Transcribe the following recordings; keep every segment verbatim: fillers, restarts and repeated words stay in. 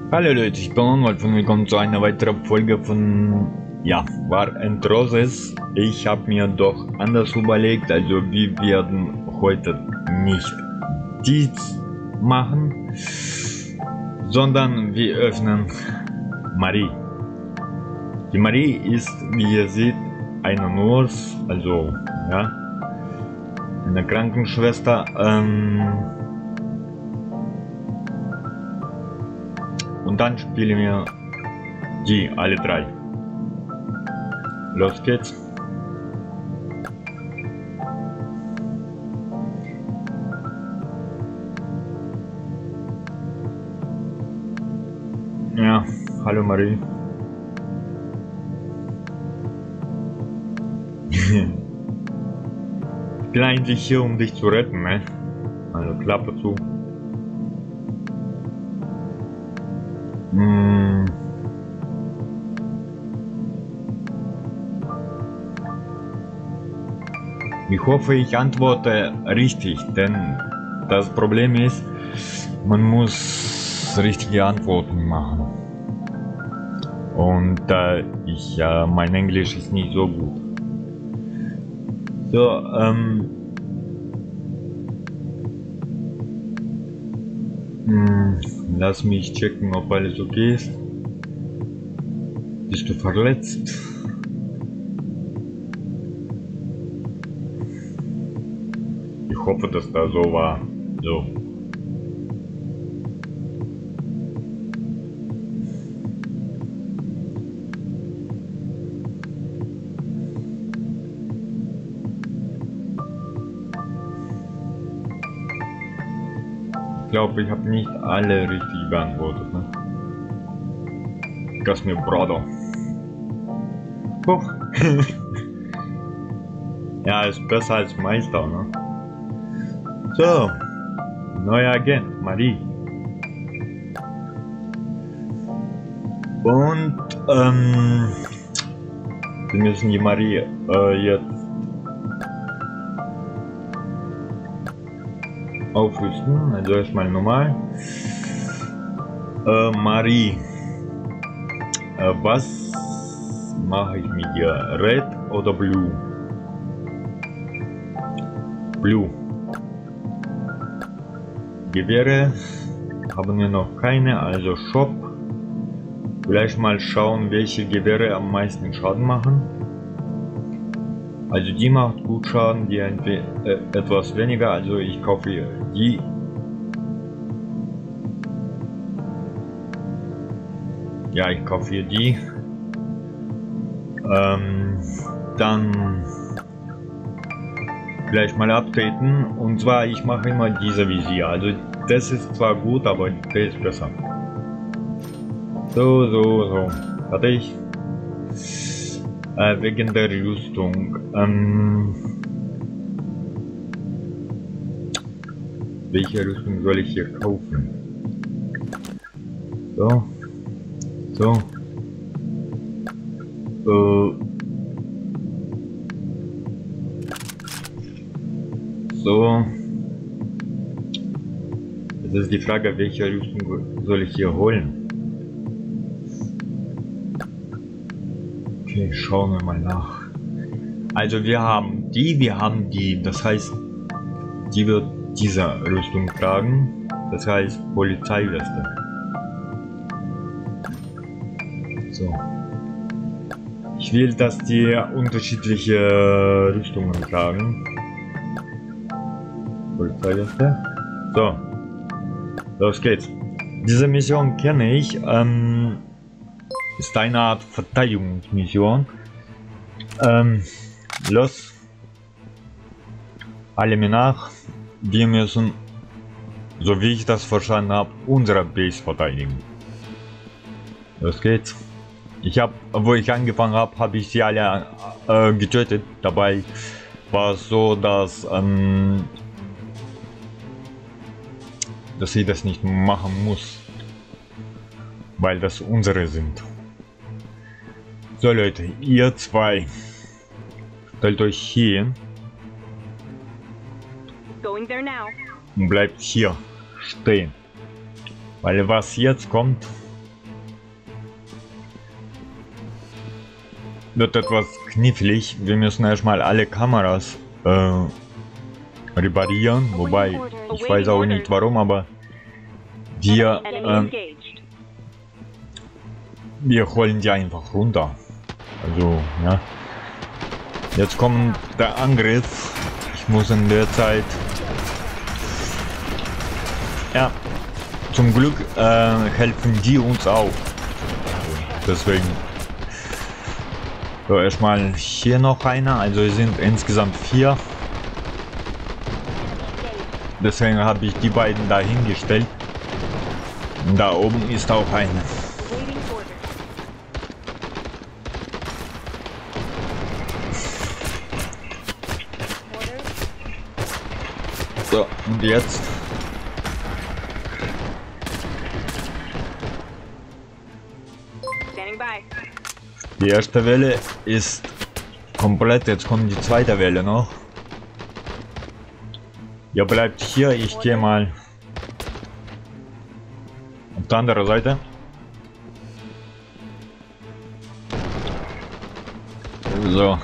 Hallo Leute, ich bin Anwalt und willkommen zu einer weiteren Folge von, ja, War and Roses. Ich habe mir doch anders überlegt, also wir werden heute nicht dies machen, sondern wir öffnen Marie. Die Marie ist, wie ihr seht, eine Nurse, also, ja, eine Krankenschwester, ähm, und dann spielen wir die alle drei. Los geht's. Ja, hallo Marie. Ich bin eigentlich hier, um dich zu retten, ne? Also Klappe zu. Hm. Ich hoffe, ich antworte richtig, denn das Problem ist, man muss richtige Antworten machen. Und äh, ich, äh, mein Englisch ist nicht so gut. So, ähm. Hm, lass mich checken, ob alles okay ist. Bist du verletzt? Ich hoffe, dass das so war. So. Ich glaube, ich habe nicht alle richtig beantwortet, ne? Das mir Brother. Huch. Ja, ist besser als Meister, ne? So, neuer Agent, Marie. Und, ähm, wir müssen die Marie äh, jetzt aufrüsten, also erstmal normal. Äh, Marie, äh, was mache ich mit dir? Red oder Blue? Blue. Gewehre haben wir noch keine, also Shop. Vielleicht mal schauen, welche Gewehre am meisten Schaden machen. Also die macht gut Schaden, die ein, äh, etwas weniger, also ich kaufe die. Ja, ich kaufe hier die. Ähm, dann gleich mal updaten, und zwar ich mache immer diese Visier, also das ist zwar gut, aber der ist besser. So, so, so, fertig. Äh, wegen der Rüstung, ähm, welche Rüstung soll ich hier kaufen? So, so, äh, so. Jetzt ist die Frage, welche Rüstung soll ich hier holen? Okay, schauen wir mal nach. Also wir haben die, wir haben die, das heißt, die wird diese Rüstung tragen, das heißt Polizeiweste. So. Ich will, dass die unterschiedliche Rüstungen tragen. Polizeiweste. So. Los geht's. Diese Mission kenne ich. Ähm, ist eine Art Verteidigungsmission. Ähm, los. Alle mir nach. Wir müssen, so wie ich das verstanden habe, unsere Base verteidigen. Los geht's. Ich habe, wo ich angefangen habe, habe ich sie alle äh, getötet. Dabei war es so, dass ähm, dass sie das nicht machen muss, weil das unsere sind. So Leute, ihr zwei, stellt euch hier und bleibt hier stehen, weil was jetzt kommt, wird etwas knifflig. Wir müssen erstmal alle Kameras äh, reparieren, wobei ich weiß auch nicht warum, aber wir äh, wir holen die einfach runter. Also ja, jetzt kommt der Angriff. Ich muss in der Zeit, ja, zum Glück äh, helfen die uns auch. Deswegen. So, erstmal hier noch einer, also es sind insgesamt vier. Deswegen habe ich die beiden dahingestellt. Und da oben ist auch eine. So, und jetzt? Die erste Welle ist komplett, jetzt kommt die zweite Welle noch. Ihr bleibt hier, ich gehe mal auf der anderen Seite. So.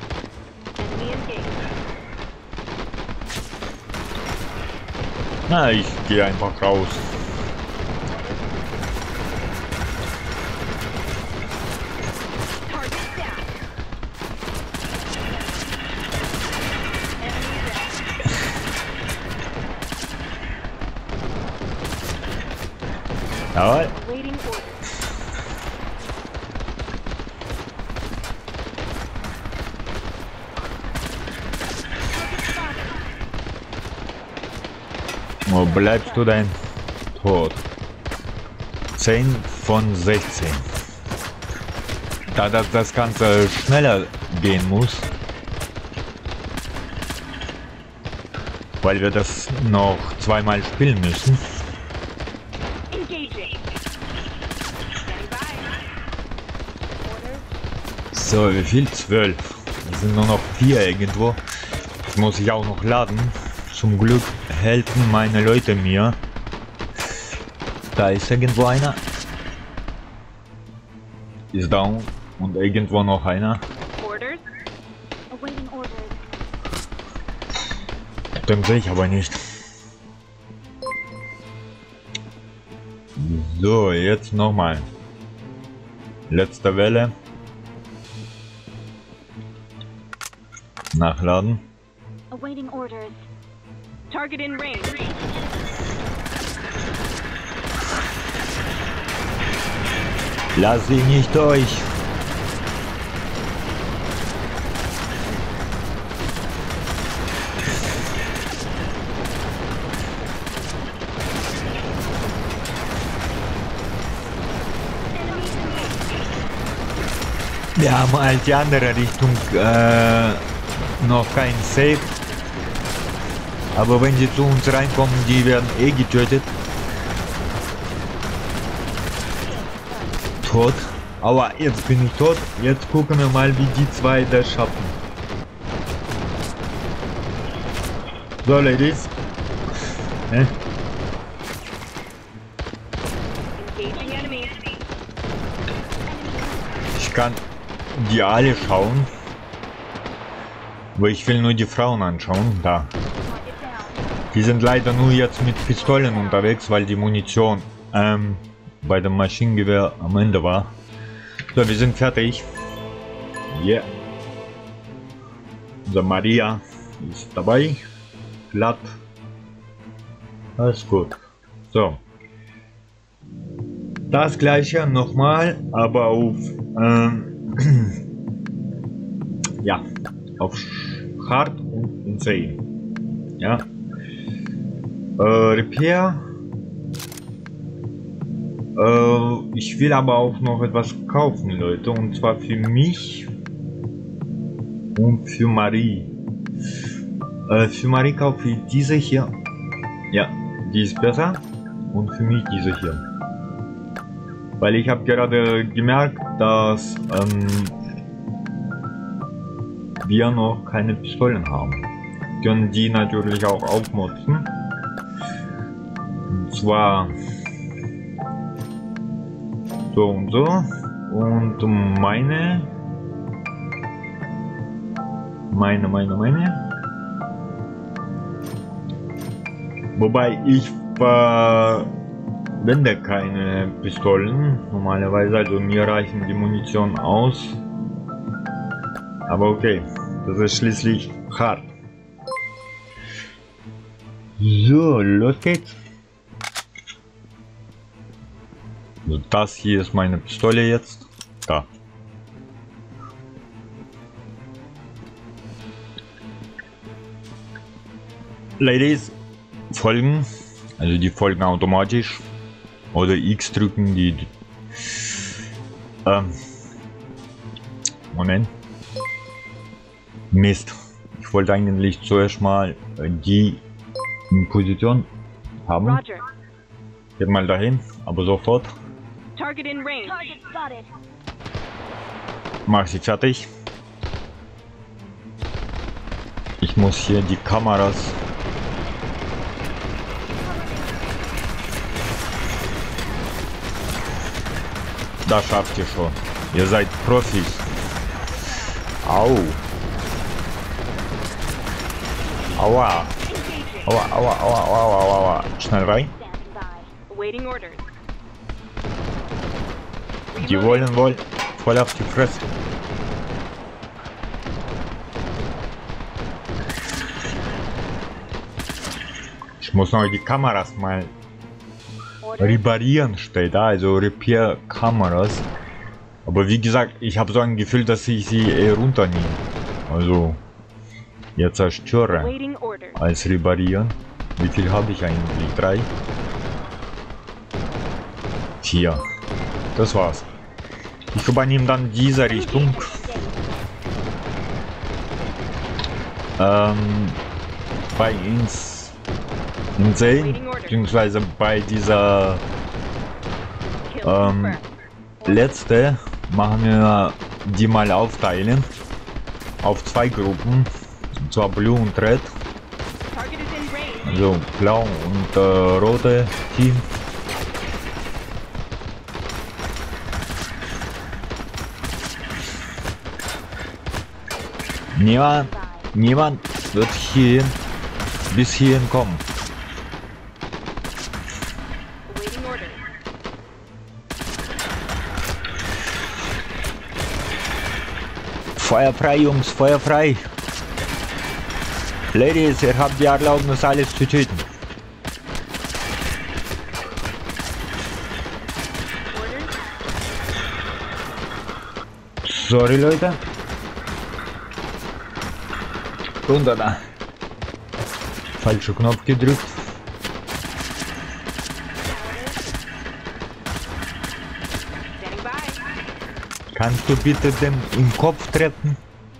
Na, ich gehe einfach raus. Jawohl. Wo bleibst du denn? Tot. zehn von sechzehn. Da das, das Ganze schneller gehen muss, weil wir das noch zweimal spielen müssen. So, wie viel? zwölf. Es sind nur noch vier irgendwo. Das muss ich auch noch laden. Zum Glück helfen meine Leute mir. Da ist irgendwo einer. Ist down. Und irgendwo noch einer. Den sehe ich aber nicht. So, jetzt nochmal. Letzte Welle. Nachladen. Awaiting orders. Target in range. Lass sie nicht durch. Wir haben halt die andere Richtung äh, noch kein Safe. Aber wenn sie zu uns reinkommen, die werden eh getötet. Tot. Aber jetzt bin ich tot. Jetzt gucken wir mal, wie die zwei das schaffen. So, Ladies. Ne? Ich kann die alle schauen. Aber ich will nur die Frauen anschauen. Da. Die sind leider nur jetzt mit Pistolen unterwegs, weil die Munition ähm, bei dem Maschinengewehr am Ende war. So, wir sind fertig. Yeah. Unser Maria ist dabei. Glatt. Alles gut. So. Das gleiche nochmal, aber auf ähm, ja, auf Hard und Insane. Ja. Äh, Repair. Äh, ich will aber auch noch etwas kaufen, Leute, und zwar für mich und für Marie. Äh, für Marie kaufe ich diese hier. Ja, die ist besser. Und für mich diese hier. Weil ich habe gerade gemerkt, dass ähm, wir noch keine Pistolen haben. Können die natürlich auch aufmotzen. Und zwar so und so. Und meine Meine, meine, meine. Wobei ich verwende keine Pistolen normalerweise, also mir reichen die Munition aus. Aber okay, das ist schließlich hart. So, los geht's. So, das hier ist meine Pistole jetzt. Da. Ladies, folgen. Also die folgen automatisch. Oder X drücken die. die ähm, Moment. Mist. Ich wollte eigentlich zuerst mal die in Position haben. Roger. Geht mal dahin, aber sofort. Target in range. Target spotted. Mach sie fertig. Ich muss hier die Kameras. Das schafft ihr schon. Ihr seid Profis. Au. Aua. Aua, aua, aua, aua, aua, aua. Schnell rein. Standing by. Awaiting orders. Die wollen wohl voll auf die Fresse. Ich muss noch die Kameras mal Order. reparieren, steht da, also Repair-Kameras. Aber wie gesagt, ich habe so ein Gefühl, dass ich sie eher runternehme. Also, jetzt zerstöre Awaiting orders. als reparieren. Wie viel habe ich eigentlich? Drei? Vier. Das war's. Ich übernehme dann diese Richtung. Ähm, bei uns in See, beziehungsweise bei dieser Kill ähm, confirmed. letzte machen wir die mal aufteilen auf zwei Gruppen, und zwar Blue und Red, Target is in range. also Blau und äh, rote Team. Niemand, niemand wird hierhin bis hierhin kommen. Awaiting orders. Feuer frei, Jungs, Feuer frei. Ladies, ihr habt die Erlaubnis, alles zu töten. Orders. Sorry, Leute. Runter da. Falscher Knopf gedrückt. Standing by. Kannst du bitte den im Kopf treffen?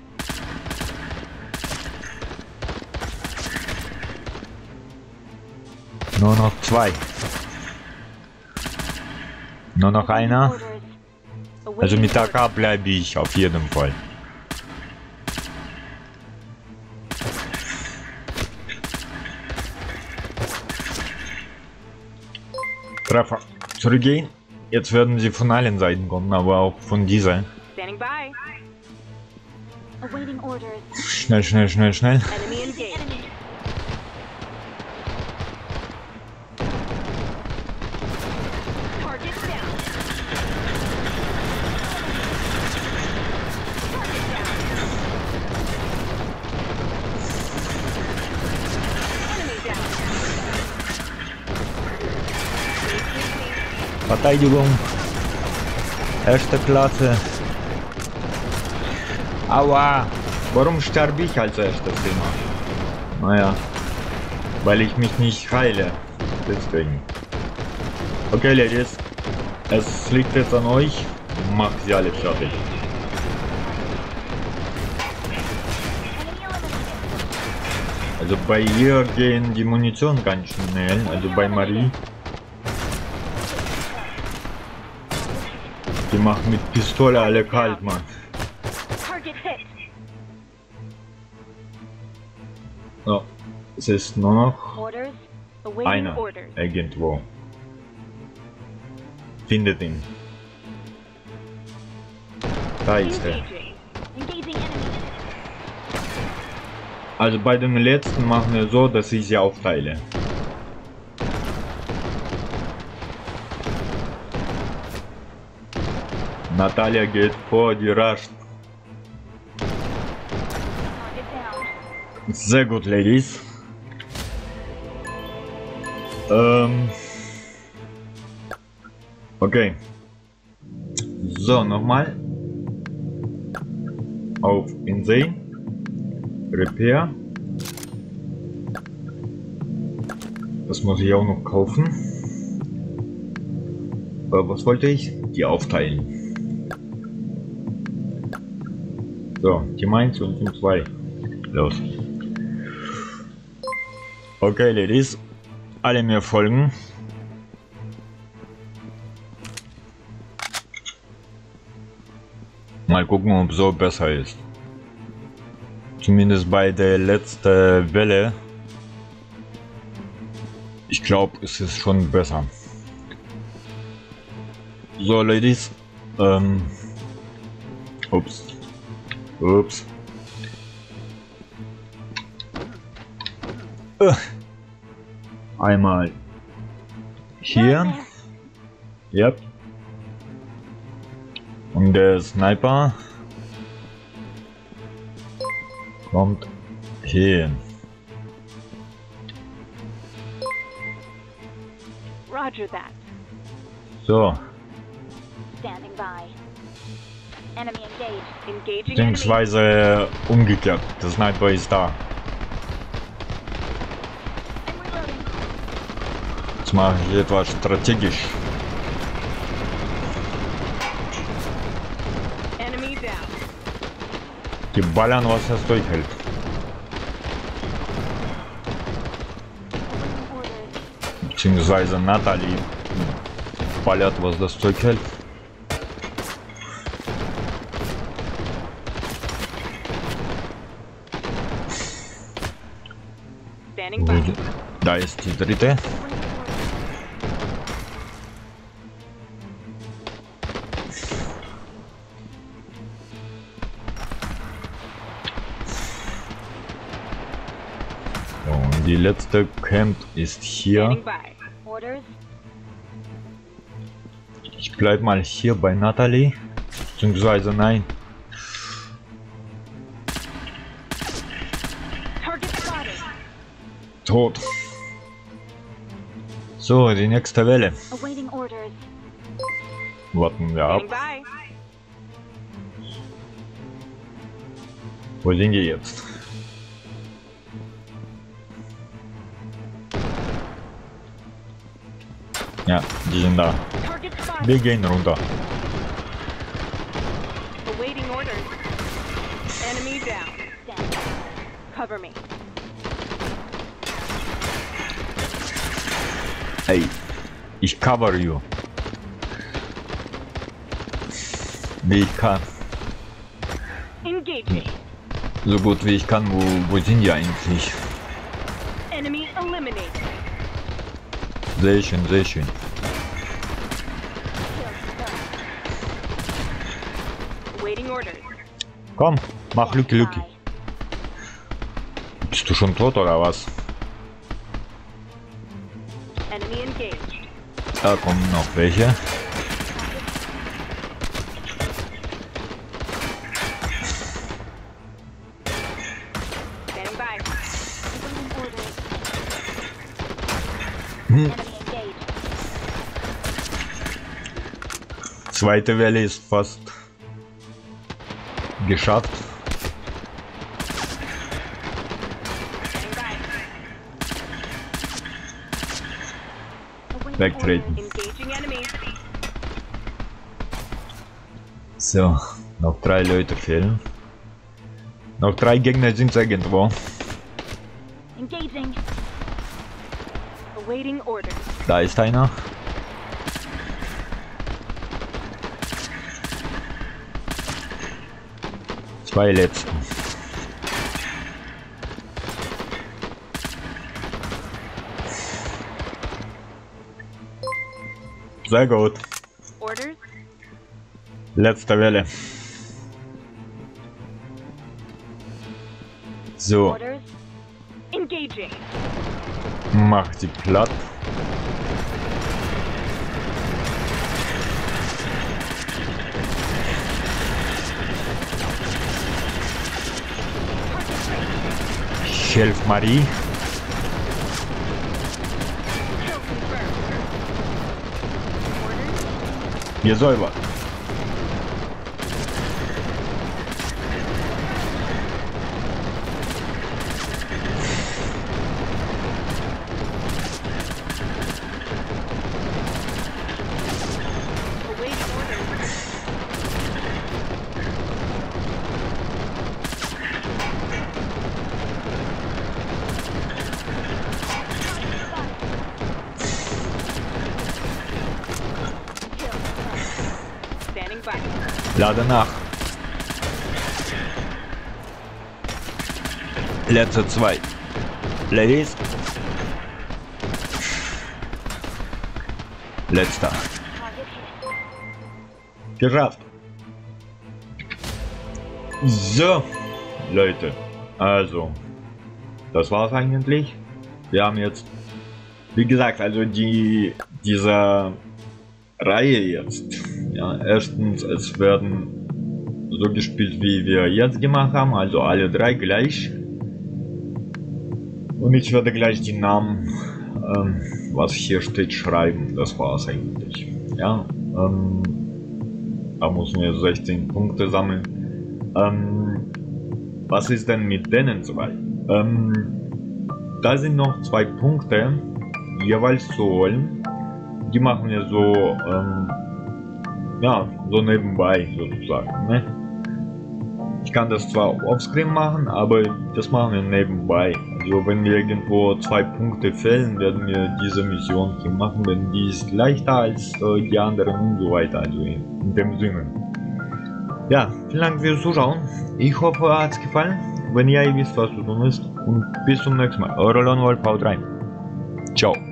Nur noch zwei. Nur noch einer. Orders. Also Awaiting mit A orders. K bleibe ich auf jeden Fall. Treffer. Zurückgehen. Jetzt werden sie von allen Seiten kommen, aber auch von dieser. Standing by. Awaiting orders. Schnell, schnell, schnell, schnell. Enemy engaged. Enemy. Target down. Enemy down. Verteidigung. Erste Klasse. Aua. Warum sterbe ich als erstes immer? Naja. Weil ich mich nicht heile. Deswegen. Okay, Ladies. Es liegt jetzt an euch. Macht sie alle fertig. Enemy eliminated. Also bei ihr gehen die Munition ganz schnell. Also bei Marie. Die macht mit Pistole alle kalt, Mann. Target hit. So. Es ist nur noch Orders. Awaiting einer orders. irgendwo. Findet ihn. Da ist er. Engaging. Engaging enemy. Also bei dem letzten machen wir so, dass ich sie aufteile. Natalia geht vor, die rascht. Target down. Sehr gut, Ladies. Ähm. Okay. So, nochmal. Auf Insane. Repair. Das muss ich auch noch kaufen. Äh, was wollte ich? Die aufteilen. So, Team eins und Team zwei. Los. Okay, Ladies. Alle mir folgen. Mal gucken, ob so besser ist. Zumindest bei der letzten Welle. Ich glaube, es ist schon besser. So, Ladies. Ähm. Ups. Ups. Äh. Einmal hier. Yep. Und der Sniper kommt hier. Roger that. So. Standing by. Enemy engaged. Engaging enemy. Beziehungsweise umgekehrt. Der Sniper ist da. I'm reloading. Jetzt mache ich etwas strategisch. Enemy down. Die ballern, was das durchhält. Awaiting orders. Beziehungsweise Natalie ballert, was das Zeug hält. Standing by. Da ist die dritte. Und die letzte Camp ist hier. Standing by. Orders. Ich bleib mal hier bei Natalie. Beziehungsweise nein. Target spotted. Tot. So, die nächste Welle. Awaiting orders. Warten wir ab. Standing by. Wo sind die jetzt? Ja, die sind da. Target spotted. Wir gehen runter. Awaiting orders. Enemy down. Standing. Cover me. Hey, ich cover you. Wie ich kann. Engage me. So gut wie ich kann. Wo, wo sind die eigentlich? Enemy eliminated. Sehr schön, sehr schön. Awaiting orders. Komm, mach Lücke, Lücke. Bist du schon tot oder was? Enemy engaged. Da kommen noch welche. Standing by. Awaiting orders. Hm. Enemy engaged. Zweite Welle ist fast geschafft. Standing by. Awaiting Wegtreten. orders. Engaging enemy. So, noch drei Leute fehlen. Noch drei Gegner sind irgendwo. Engaging. Awaiting orders. Da ist einer. Zwei letzten. Sehr gut. Orders. Letzte Welle. So, Orders. Engaging. Mach sie platt. Ich helf Marie. Kill confirmed. Orders. Wir säubern. Await orders. Standing by. Lade nach. Letzte zwei. Ladies. Letzter. Target hit. Geschafft. So, Leute. Also, das war's eigentlich. Wir haben jetzt, wie gesagt, also die dieser Reihe jetzt. Ja, erstens, es werden so gespielt, wie wir jetzt gemacht haben, also alle drei gleich. Und ich werde gleich die Namen, ähm, was hier steht, schreiben. Das war's eigentlich. Ja, ähm, da müssen wir sechzehn Punkte sammeln. Ähm, was ist denn mit denen zwei? Ähm, da sind noch zwei Punkte, jeweils zu holen. Die machen wir so, ähm, ja, so nebenbei sozusagen. Ne? Ich kann das zwar offscreen machen, aber das machen wir nebenbei. Also wenn wir irgendwo zwei Punkte fällen, werden wir diese Mission hier machen, denn die ist leichter als äh, die anderen und so weiter. Also in, in dem Sinne. Ja, vielen Dank fürs Zuschauen. Ich hoffe, euch hat es gefallen. Wenn ja, ihr wisst, was zu tun ist. Und bis zum nächsten Mal. Eure Lone Wolf, haut rein. Ciao.